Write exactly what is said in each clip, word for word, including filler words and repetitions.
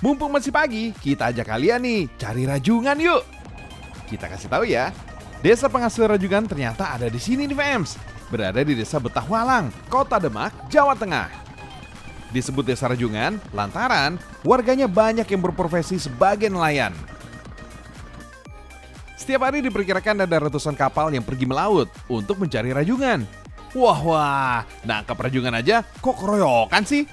Mumpung masih pagi, kita ajak kalian nih cari rajungan yuk. Kita kasih tahu ya, desa penghasil rajungan ternyata ada di sini nih fams. Berada di desa Betahwalang, Kota Demak, Jawa Tengah. Disebut desa rajungan lantaran warganya banyak yang berprofesi sebagai nelayan. Setiap hari diperkirakan ada ratusan kapal yang pergi melaut untuk mencari rajungan. Wah wah, nangkap rajungan aja kok keroyokan sih?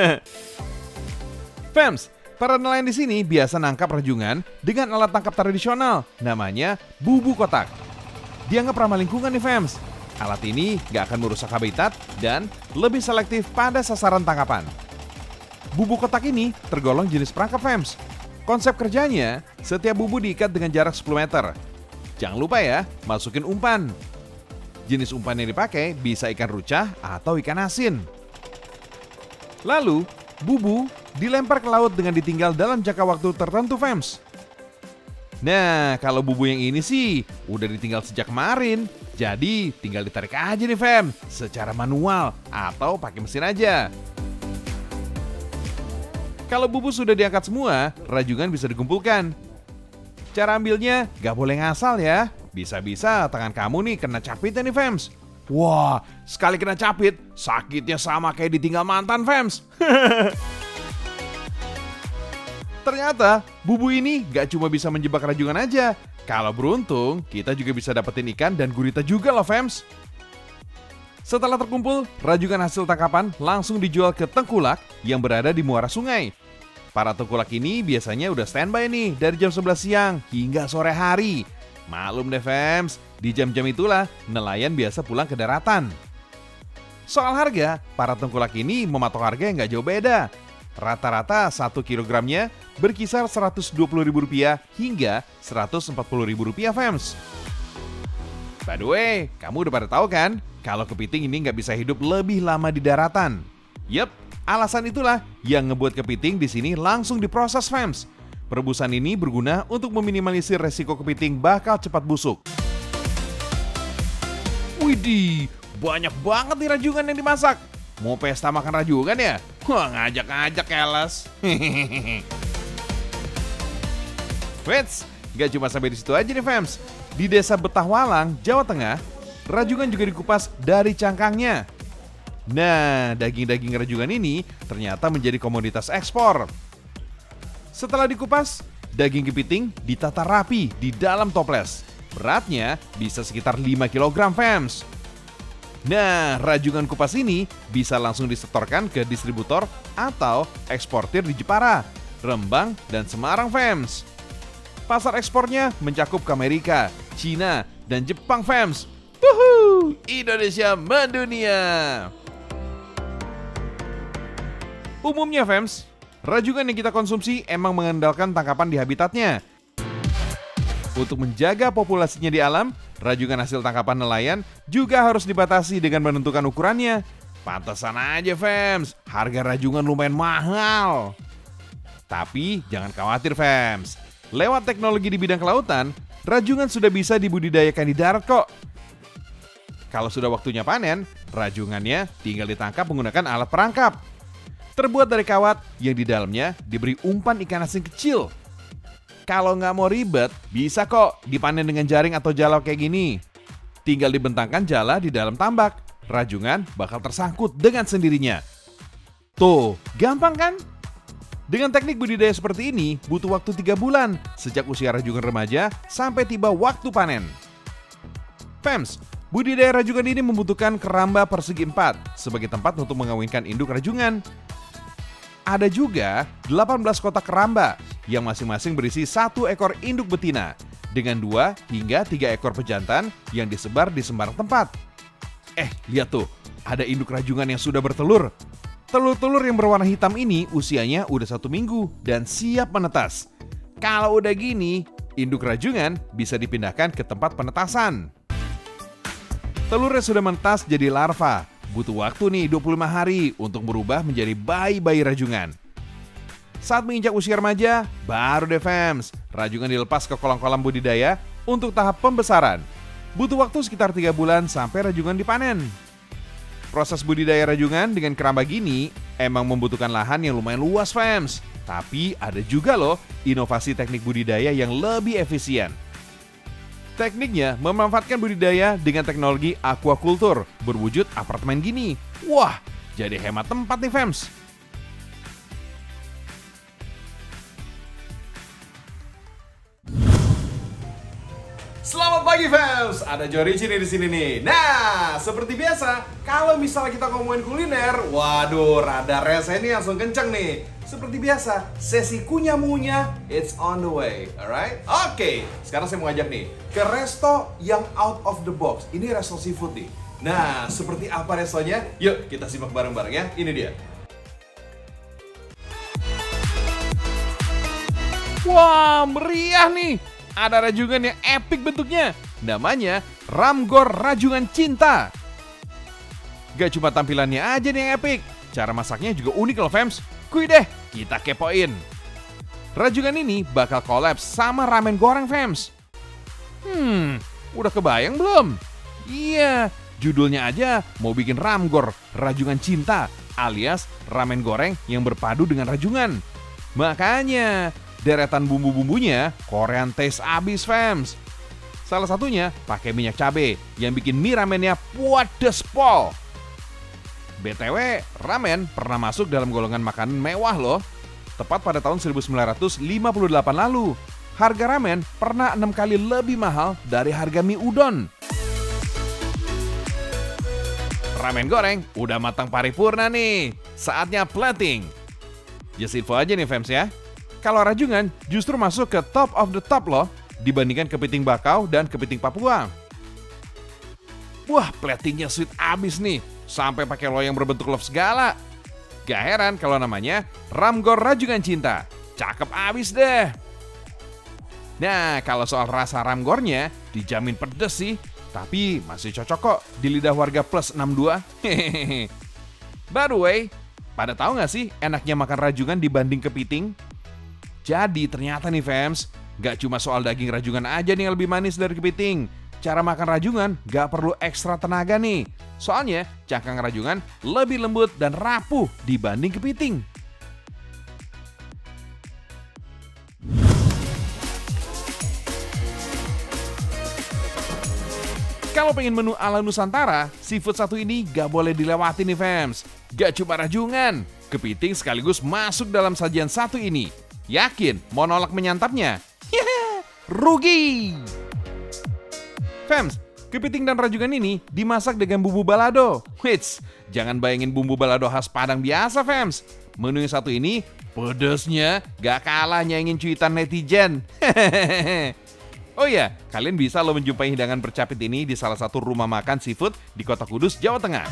Fams, para nelayan di sini biasa nangkap rajungan dengan alat tangkap tradisional, namanya bubu kotak. Dianggap ramah lingkungan nih fams. Alat ini gak akan merusak habitat dan lebih selektif pada sasaran tangkapan. Bubu kotak ini tergolong jenis perangkap fams. Konsep kerjanya, setiap bubu diikat dengan jarak sepuluh meter. Jangan lupa ya, masukin umpan. Jenis umpan yang dipakai bisa ikan rucah atau ikan asin. Lalu, bubu dilempar ke laut dengan ditinggal dalam jangka waktu tertentu fams. Nah, kalau bubu yang ini sih udah ditinggal sejak kemarin. Jadi tinggal ditarik aja nih fam, secara manual atau pakai mesin aja. Kalau bubu sudah diangkat semua, rajungan bisa dikumpulkan. Cara ambilnya gak boleh ngasal ya. Bisa-bisa tangan kamu nih kena capitnya nih fams. Wah, sekali kena capit, sakitnya sama kayak ditinggal mantan fams. Ternyata bubu ini gak cuma bisa menjebak rajungan aja. Kalau beruntung, kita juga bisa dapetin ikan dan gurita juga loh fams. Setelah terkumpul, rajungan hasil tangkapan langsung dijual ke tengkulak yang berada di muara sungai. Para tengkulak ini biasanya udah standby nih dari jam sebelas siang hingga sore hari. Maklum deh fams, di jam-jam itulah nelayan biasa pulang ke daratan. Soal harga, para tengkulak ini mematok harga yang gak jauh beda. Rata-rata satu kilogramnya berkisar seratus dua puluh ribu rupiah hingga seratus empat puluh ribu rupiah fams. By the way, kamu udah pada tahu kan kalau kepiting ini nggak bisa hidup lebih lama di daratan? Yep, alasan itulah yang ngebuat kepiting di sini langsung diproses fams. Perebusan ini berguna untuk meminimalisir resiko kepiting bakal cepat busuk. Widih, banyak banget nih rajungan yang dimasak. Mau pesta makan rajungan ya? Wah, ngajak-ngajak keles. Wets, gak cuma sampai di situ aja nih fams. Di desa Betahwalang, Jawa Tengah, rajungan juga dikupas dari cangkangnya. Nah, daging-daging rajungan ini ternyata menjadi komoditas ekspor. Setelah dikupas, daging kepiting ditata rapi di dalam toples. Beratnya bisa sekitar lima kilogram fams. Nah, rajungan kupas ini bisa langsung disetorkan ke distributor atau eksportir di Jepara, Rembang, dan Semarang fams. Pasar ekspornya mencakup ke Amerika, Cina, dan Jepang fams. Wuhu, Indonesia mendunia. Umumnya fams, rajungan yang kita konsumsi emang mengandalkan tangkapan di habitatnya. Untuk menjaga populasinya di alam, rajungan hasil tangkapan nelayan juga harus dibatasi dengan menentukan ukurannya. Pantesan aja fams, harga rajungan lumayan mahal. Tapi jangan khawatir fams, lewat teknologi di bidang kelautan, rajungan sudah bisa dibudidayakan di darat kok. Kalau sudah waktunya panen, rajungannya tinggal ditangkap menggunakan alat perangkap. Terbuat dari kawat yang di dalamnya diberi umpan ikan asin kecil. Kalau nggak mau ribet, bisa kok dipanen dengan jaring atau jala kayak gini. Tinggal dibentangkan jala di dalam tambak, rajungan bakal tersangkut dengan sendirinya. Tuh, gampang kan? Dengan teknik budidaya seperti ini, butuh waktu tiga bulan, sejak usia rajungan remaja sampai tiba waktu panen. Fams, budidaya rajungan ini membutuhkan keramba persegi empat sebagai tempat untuk mengawinkan induk rajungan. Ada juga delapan belas kotak keramba yang masing-masing berisi satu ekor induk betina dengan dua hingga tiga ekor pejantan yang disebar di sembarang tempat. Eh, lihat tuh, ada induk rajungan yang sudah bertelur. Telur-telur yang berwarna hitam ini usianya udah satu minggu dan siap menetas. Kalau udah gini, induk rajungan bisa dipindahkan ke tempat penetasan. Telurnya sudah menetas jadi larva. Butuh waktu nih dua puluh lima hari untuk berubah menjadi bayi-bayi rajungan. Saat menginjak usia remaja, baru deh fams, rajungan dilepas ke kolam-kolam budidaya untuk tahap pembesaran. Butuh waktu sekitar tiga bulan sampai rajungan dipanen. Proses budidaya rajungan dengan keramba gini emang membutuhkan lahan yang lumayan luas fams. Tapi ada juga loh inovasi teknik budidaya yang lebih efisien. Tekniknya memanfaatkan budidaya dengan teknologi aquaculture berwujud apartemen gini. Wah, jadi hemat tempat nih fams. Selamat pagi fams, ada Jorici nih di sini nih. Nah, seperti biasa, kalau misalnya kita ngomongin kuliner, waduh, radarnya saya ini langsung kenceng nih. Seperti biasa, sesi kunyah-munyah, it's on the way, alright? Oke, okay, sekarang saya mau ngajak nih ke resto yang out of the box. Ini resto seafood nih. Nah, seperti apa restonya? Yuk kita simak bareng-bareng ya. Ini dia. Wah, meriah nih. Ada rajungan yang epic bentuknya. Namanya Ramgor Rajungan Cinta. Gak cuma tampilannya aja nih yang epic, cara masaknya juga unik loh fams. Kuy deh, kita kepoin. Rajungan ini bakal kolaps sama ramen goreng fams. Hmm, udah kebayang belum? Iya, judulnya aja mau bikin Ramgor Rajungan Cinta alias ramen goreng yang berpadu dengan rajungan. Makanya deretan bumbu-bumbunya Korean taste abis fams. Salah satunya pakai minyak cabe yang bikin mie ramennya pedes pol. B T W, ramen pernah masuk dalam golongan makanan mewah loh. Tepat pada tahun seribu sembilan ratus lima puluh delapan lalu, harga ramen pernah enam kali lebih mahal dari harga mie udon. Ramen goreng udah matang paripurna nih, saatnya plating. Just info aja nih fams ya. Kalau rajungan justru masuk ke top of the top loh, dibandingkan kepiting bakau dan kepiting Papua. Wah, platingnya sweet abis nih, sampai pakai loyang berbentuk love segala. Gak heran kalau namanya Ramgor Rajungan Cinta, cakep abis deh. Nah, kalau soal rasa ramgornya, dijamin pedes sih, tapi masih cocok kok di lidah warga plus enam puluh dua. Hehehe. By the way, pada tahu gak sih enaknya makan rajungan dibanding kepiting? Jadi ternyata nih fams, gak cuma soal daging rajungan aja nih yang lebih manis dari kepiting. Cara makan rajungan gak perlu ekstra tenaga nih. Soalnya cangkang rajungan lebih lembut dan rapuh dibanding kepiting. Kalau pengen menu ala Nusantara, seafood satu ini gak boleh dilewati nih fams. Gak cuma rajungan, kepiting sekaligus masuk dalam sajian satu ini. Yakin mau nolak menyantapnya? Yeay, rugi! Fams, kepiting dan rajungan ini dimasak dengan bumbu balado. Wits, jangan bayangin bumbu balado khas Padang biasa fams. Menu yang satu ini pedesnya gak kalah nyaingin cuitan netizen. Oh iya, kalian bisa lo menjumpai hidangan bercapit ini di salah satu rumah makan seafood di Kota Kudus, Jawa Tengah.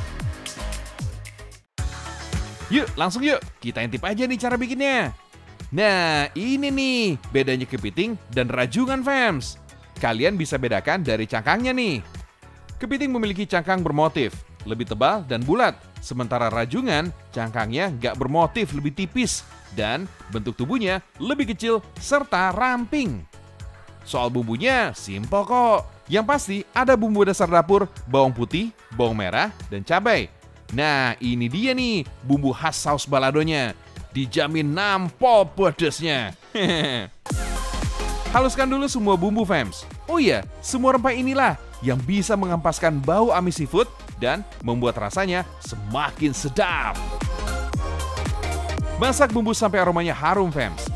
Yuk, langsung yuk, kita intip aja nih cara bikinnya. Nah, ini nih bedanya kepiting dan rajungan fams. Kalian bisa bedakan dari cangkangnya nih. Kepiting memiliki cangkang bermotif, lebih tebal dan bulat. Sementara rajungan, cangkangnya nggak bermotif, lebih tipis. Dan bentuk tubuhnya lebih kecil serta ramping. Soal bumbunya, simpel kok. Yang pasti ada bumbu dasar dapur, bawang putih, bawang merah, dan cabai. Nah, ini dia nih bumbu khas saus baladonya. Dijamin nampol pedesnya. Haluskan dulu semua bumbu fams. Oh iya, semua rempah inilah yang bisa mengampaskan bau amis seafood dan membuat rasanya semakin sedap. Masak bumbu sampai aromanya harum fams.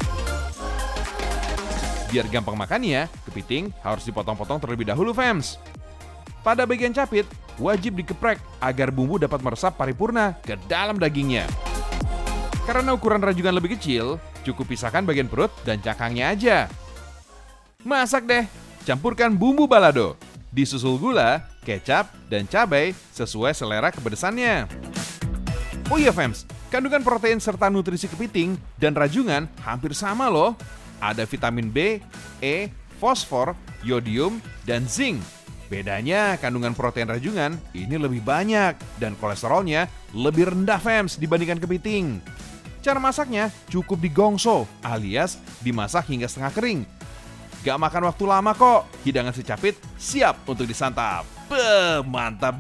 Biar gampang makannya, kepiting harus dipotong-potong terlebih dahulu fams. Pada bagian capit, wajib dikeprek agar bumbu dapat meresap paripurna ke dalam dagingnya. Karena ukuran rajungan lebih kecil, cukup pisahkan bagian perut dan cangkangnya aja. Masak deh, campurkan bumbu balado. Disusul gula, kecap, dan cabai sesuai selera kepedesannya. Oh iya fams, kandungan protein serta nutrisi kepiting dan rajungan hampir sama loh. Ada vitamin B, E, fosfor, yodium, dan zinc. Bedanya kandungan protein rajungan ini lebih banyak dan kolesterolnya lebih rendah fams dibandingkan kepiting. Cara masaknya cukup digongso alias dimasak hingga setengah kering. Gak makan waktu lama kok, hidangan si capit siap untuk disantap. Beuh, mantap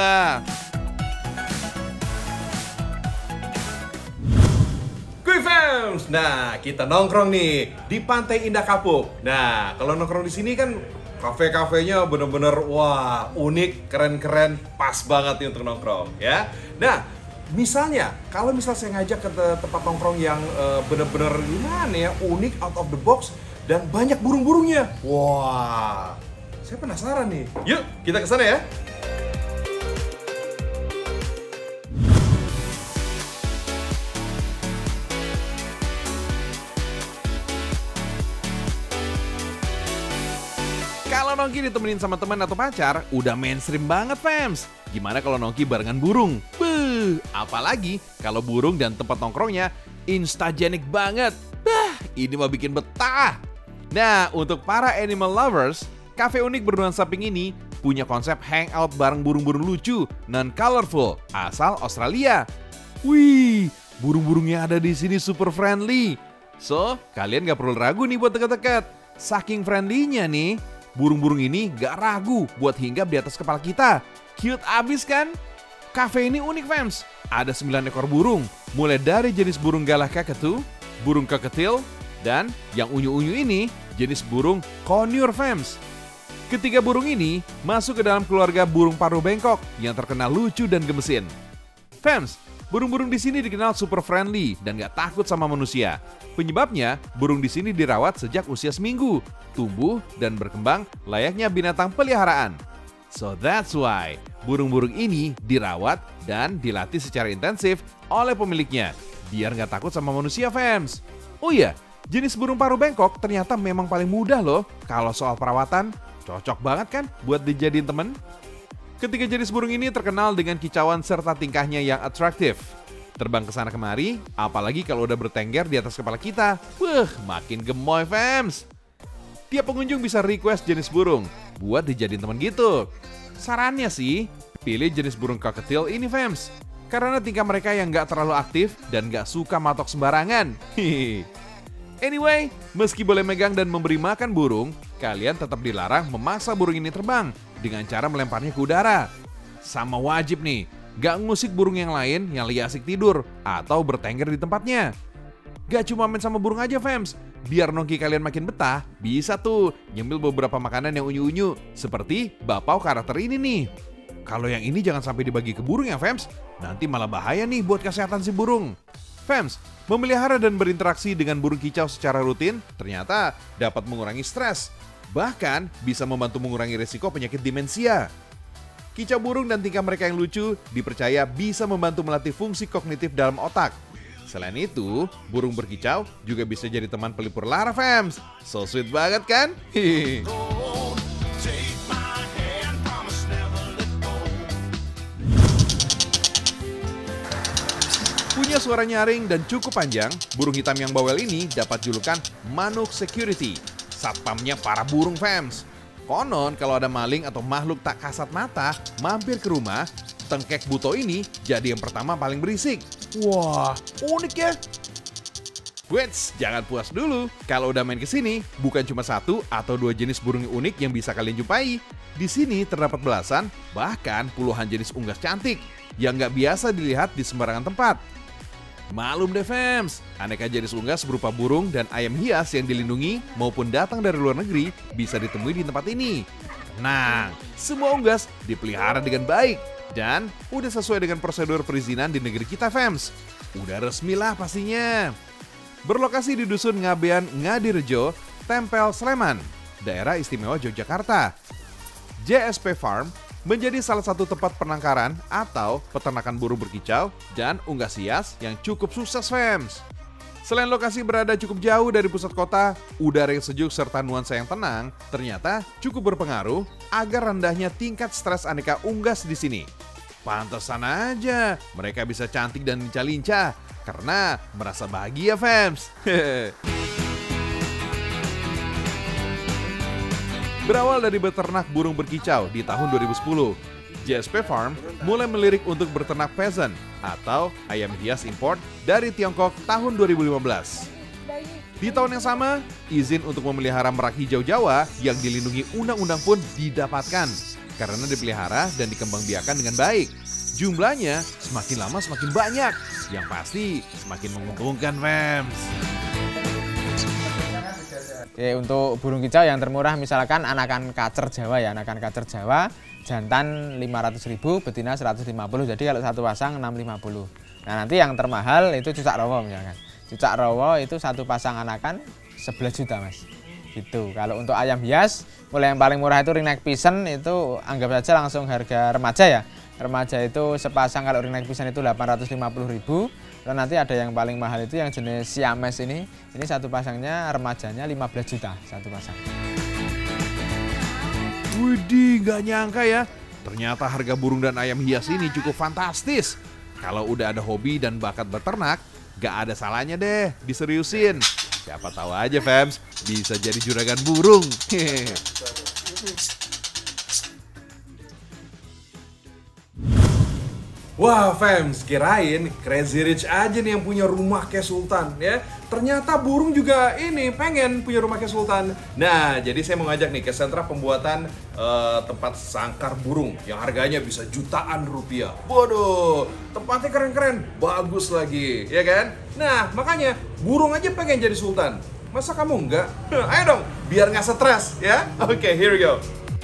jiwa. Kuy fam! Fams. Nah, kita nongkrong nih di Pantai Indah Kapuk. Nah, kalau nongkrong di sini kan kafe-kafenya bener-bener wah unik, keren-keren, pas banget nih untuk nongkrong ya. Nah, misalnya kalau misal saya ngajak ke te- tempat nongkrong yang uh, bener-bener gimana ya, unik, out of the box dan banyak burung-burungnya. Wah, saya penasaran nih. Yuk, kita ke sana ya. Kalau nongki ditemenin sama teman atau pacar, udah mainstream banget, Fams. Gimana kalau nongki barengan burung? Beuh, apalagi kalau burung dan tempat nongkrongnya instagenik banget. Bah, ini mau bikin betah. Nah, untuk para animal lovers, kafe unik bernuansa pink ini punya konsep hangout bareng burung-burung lucu, non-colorful, asal Australia. Wih, burung-burung yang ada di sini super friendly. So, kalian gak perlu ragu nih buat deket-deket. Saking friendly-nya nih, burung-burung ini gak ragu buat hinggap di atas kepala kita. Cute abis kan? Cafe ini unik, Fams. Ada sembilan ekor burung, mulai dari jenis burung galah kakatu, burung kakatil, dan yang unyu-unyu ini jenis burung conure, Fams. Ketiga burung ini masuk ke dalam keluarga burung paruh bengkok yang terkenal lucu dan gemesin. Fams, burung-burung di sini dikenal super friendly dan gak takut sama manusia. Penyebabnya, burung di sini dirawat sejak usia seminggu, tumbuh dan berkembang layaknya binatang peliharaan. So that's why burung-burung ini dirawat dan dilatih secara intensif oleh pemiliknya, biar nggak takut sama manusia, Fams. Oh iya, jenis burung paruh bengkok ternyata memang paling mudah loh. Kalau soal perawatan, cocok banget kan buat dijadiin temen? Ketiga jenis burung ini terkenal dengan kicauan serta tingkahnya yang atraktif. Terbang ke sana kemari, apalagi kalau udah bertengger di atas kepala kita. Wah, makin gemoy, Fams. Tiap pengunjung bisa request jenis burung buat dijadiin teman gitu. Sarannya sih, pilih jenis burung kakatil ini, Fams. Karena tingkah mereka yang nggak terlalu aktif dan nggak suka matok sembarangan. Hihi. Anyway, meski boleh megang dan memberi makan burung, kalian tetap dilarang memaksa burung ini terbang dengan cara melemparnya ke udara. Sama wajib nih, gak ngusik burung yang lain yang lagi asik tidur atau bertengger di tempatnya. Gak cuma main sama burung aja, Fams. Biar nongki kalian makin betah, bisa tuh nyemil beberapa makanan yang unyu-unyu, seperti bapau karakter ini nih. Kalau yang ini jangan sampai dibagi ke burung ya, Fams. Nanti malah bahaya nih buat kesehatan si burung. Fams, memelihara dan berinteraksi dengan burung kicau secara rutin ternyata dapat mengurangi stres. Bahkan bisa membantu mengurangi risiko penyakit demensia. Kicau burung dan tingkah mereka yang lucu dipercaya bisa membantu melatih fungsi kognitif dalam otak. Selain itu, burung berkicau juga bisa jadi teman pelipur lara, Fams. So sweet banget kan? Hihihi. Punya suara nyaring dan cukup panjang, burung hitam yang bawel ini dapat julukan Manuk Security, satpamnya para burung, Fams. Konon kalau ada maling atau makhluk tak kasat mata mampir ke rumah, tengkek buto ini jadi yang pertama paling berisik. Wah, unik ya. Wits, jangan puas dulu. Kalau udah main ke sini, bukan cuma satu atau dua jenis burung unik yang bisa kalian jumpai. Di sini terdapat belasan, bahkan puluhan jenis unggas cantik yang nggak biasa dilihat di sembarangan tempat. Malum deh, Fams, aneka jenis unggas berupa burung dan ayam hias yang dilindungi maupun datang dari luar negeri bisa ditemui di tempat ini. Tenang, semua unggas dipelihara dengan baik dan udah sesuai dengan prosedur perizinan di negeri kita, Fams. Udah resmi lah pastinya. Berlokasi di Dusun Ngabean Ngadirejo, Tempel Sleman, Daerah Istimewa Yogyakarta. J S P Farm menjadi salah satu tempat penangkaran atau peternakan burung berkicau dan unggas hias yang cukup sukses, Fams. Selain lokasi berada cukup jauh dari pusat kota, udara yang sejuk serta nuansa yang tenang ternyata cukup berpengaruh agar rendahnya tingkat stres aneka unggas di sini. Pantesan aja mereka bisa cantik dan lincah-lincah karena merasa bahagia, Fams. Berawal dari beternak burung berkicau di tahun dua ribu sepuluh, J S P Farm mulai melirik untuk berternak peasant atau ayam hias import dari Tiongkok tahun dua ribu lima belas. Di tahun yang sama, izin untuk memelihara merak hijau Jawa yang dilindungi undang-undang pun didapatkan karena dipelihara dan dikembangbiakan dengan baik. Jumlahnya semakin lama semakin banyak. Yang pasti semakin menguntungkan, fams. Oke, untuk burung kicau yang termurah misalkan anakan kacer Jawa ya, anakan kacer Jawa, jantan lima ratus ribu, betina seratus lima puluh. Jadi kalau satu pasang enam ratus lima puluh. Nah, nanti yang termahal itu cucak rowo misalkan. Cucak rowo itu satu pasang anakan sebelas juta, Mas. Gitu. Kalau untuk ayam hias, mulai yang paling murah itu ringneck pigeon, itu anggap saja langsung harga remaja ya. Remaja itu sepasang kalau ringneck pigeon itu delapan ratus lima puluh ribu. Dan nanti ada yang paling mahal itu yang jenis Siamese ini. Ini satu pasangnya remajanya lima belas juta satu pasang. Widih, gak nyangka ya. Ternyata harga burung dan ayam hias ini cukup fantastis. Kalau udah ada hobi dan bakat beternak, gak ada salahnya deh diseriusin. Siapa tahu aja, fams, bisa jadi juragan burung. Wah, fams, kirain Crazy Rich aja nih yang punya rumah kayak Sultan ya. Ternyata burung juga ini pengen punya rumah kayak Sultan. Nah, jadi saya mau ngajak nih ke sentra pembuatan uh, tempat sangkar burung yang harganya bisa jutaan rupiah. Waduh, tempatnya keren-keren, bagus lagi, ya kan? Nah, makanya burung aja pengen jadi Sultan. Masa kamu enggak? Ayo dong, biar nggak stres ya. Oke, okay, here we go.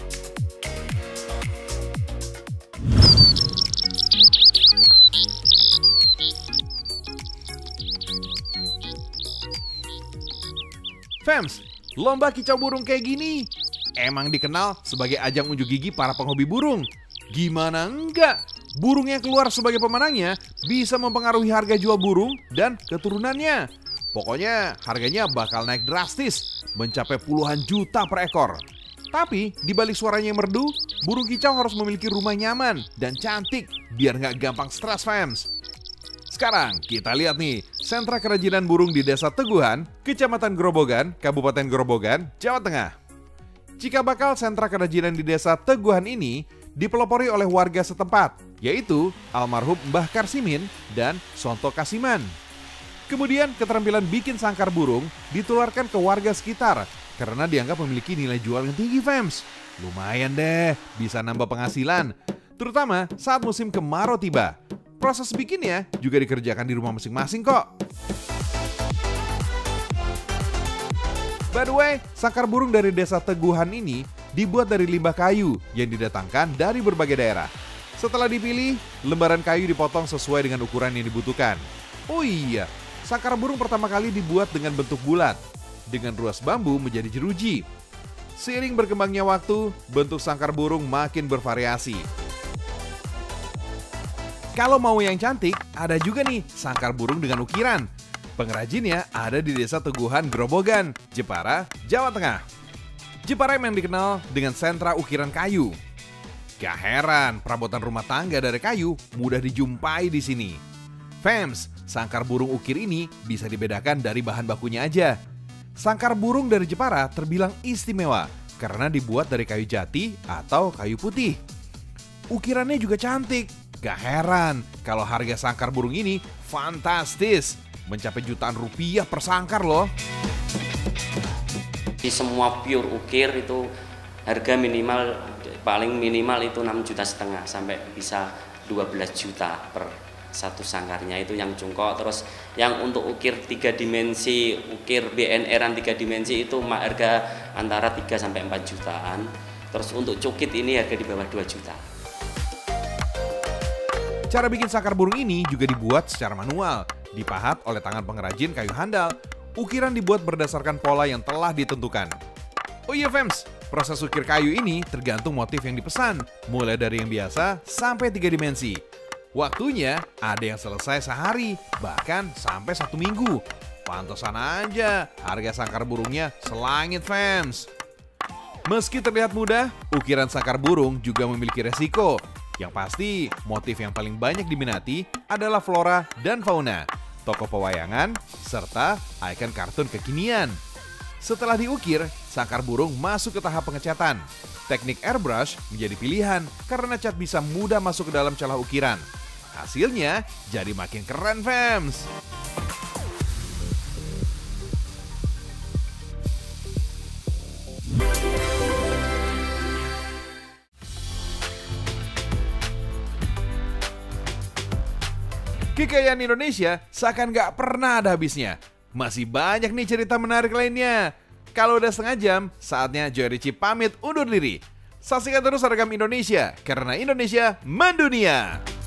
Fams, lomba kicau burung kayak gini emang dikenal sebagai ajang unjuk gigi para penghobi burung. Gimana enggak? Burung yang keluar sebagai pemenangnya bisa mempengaruhi harga jual burung dan keturunannya. Pokoknya harganya bakal naik drastis, mencapai puluhan juta per ekor. Tapi di balik suaranya yang merdu, burung kicau harus memiliki rumah nyaman dan cantik biar nggak gampang stres, fams. Sekarang kita lihat nih, sentra kerajinan burung di Desa Teguhan, Kecamatan Grobogan, Kabupaten Grobogan, Jawa Tengah. Cikal bakal sentra kerajinan di Desa Teguhan ini dipelopori oleh warga setempat, yaitu almarhum Mbah Karsimin dan Sonto Kasiman. Kemudian keterampilan bikin sangkar burung ditularkan ke warga sekitar karena dianggap memiliki nilai jual yang tinggi, fams. Lumayan deh, bisa nambah penghasilan, terutama saat musim kemarau tiba. Proses bikinnya juga dikerjakan di rumah masing-masing kok. By the way, sangkar burung dari Desa Teguhan ini dibuat dari limbah kayu yang didatangkan dari berbagai daerah. Setelah dipilih, lembaran kayu dipotong sesuai dengan ukuran yang dibutuhkan. Oh iya, sangkar burung pertama kali dibuat dengan bentuk bulat, dengan ruas bambu menjadi jeruji. Seiring berkembangnya waktu, bentuk sangkar burung makin bervariasi. Kalau mau yang cantik, ada juga nih sangkar burung dengan ukiran. Pengrajinnya ada di Desa Teguhan Grobogan, Jepara, Jawa Tengah. Jepara yang dikenal dengan sentra ukiran kayu. Gak heran, perabotan rumah tangga dari kayu mudah dijumpai di sini. Fams, sangkar burung ukir ini bisa dibedakan dari bahan bakunya aja. Sangkar burung dari Jepara terbilang istimewa karena dibuat dari kayu jati atau kayu putih. Ukirannya juga cantik. Gak heran kalau harga sangkar burung ini fantastis, mencapai jutaan rupiah per sangkar loh. Di semua pure ukir itu harga minimal paling minimal itu enam juta setengah sampai bisa dua belas juta per satu sangkarnya, itu yang cungkok. Terus yang untuk ukir tiga dimensi, ukir B N R-an tiga dimensi itu harga antara tiga sampai empat jutaan. Terus untuk cukit ini harga di bawah dua juta. Cara bikin sangkar burung ini juga dibuat secara manual, dipahat oleh tangan pengrajin kayu handal. Ukiran dibuat berdasarkan pola yang telah ditentukan. Oh iya, fams, proses ukir kayu ini tergantung motif yang dipesan, mulai dari yang biasa sampai tiga dimensi. Waktunya ada yang selesai sehari, bahkan sampai satu minggu. Pantesan aja harga sangkar burungnya selangit, fams. Meski terlihat mudah, ukiran sangkar burung juga memiliki resiko. Yang pasti, motif yang paling banyak diminati adalah flora dan fauna, tokoh pewayangan, serta ikon kartun kekinian. Setelah diukir, sangkar burung masuk ke tahap pengecatan. Teknik airbrush menjadi pilihan karena cat bisa mudah masuk ke dalam celah ukiran. Hasilnya jadi makin keren, fams. Kekayaan Indonesia seakan gak pernah ada habisnya. Masih banyak nih cerita menarik lainnya. Kalau udah setengah jam, saatnya Joy Richi pamit undur diri. Saksikan terus Seragam Indonesia, karena Indonesia mendunia.